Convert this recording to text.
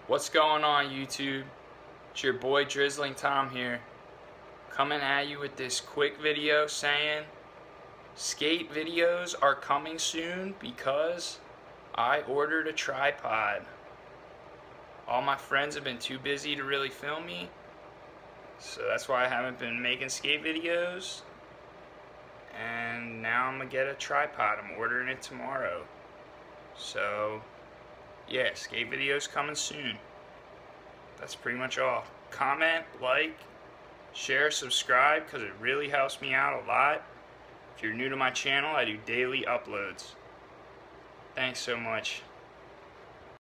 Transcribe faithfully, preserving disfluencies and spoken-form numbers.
What's going on, YouTube? It's your boy Drizzling Tom here, coming at you with this quick video saying skate videos are coming soon because I ordered a tripod. All my friends have been too busy to really film me, so that's why I haven't been making skate videos. And now I'm gonna get a tripod. I'm ordering it tomorrow. So yeah, skate videos coming soon. That's pretty much all. Comment, like, share, subscribe, because it really helps me out a lot. If you're new to my channel, I do daily uploads. Thanks so much.